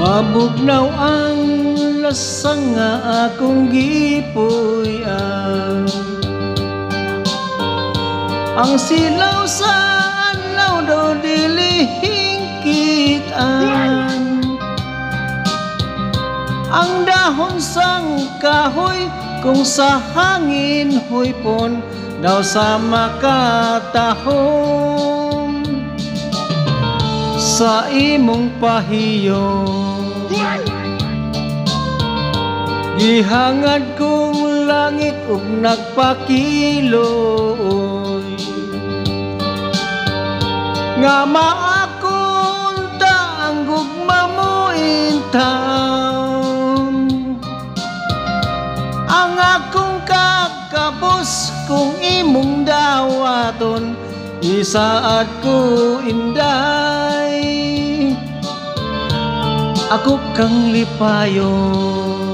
Mabugnaw ang lasang nga akong gipuy-an. Ang silaw sa anlaw daw dili hingkit-an. Ang dahon sang kahoy kung sa hangin huypon daw sa makatahom. Sa imong pahiyon gihangad kong langit ug nagpakiloy. Nga maakon ta ang gugma mo in town. Ang akong kakabos kung imong dawaton, isaad ko inday, ako kang lipayon.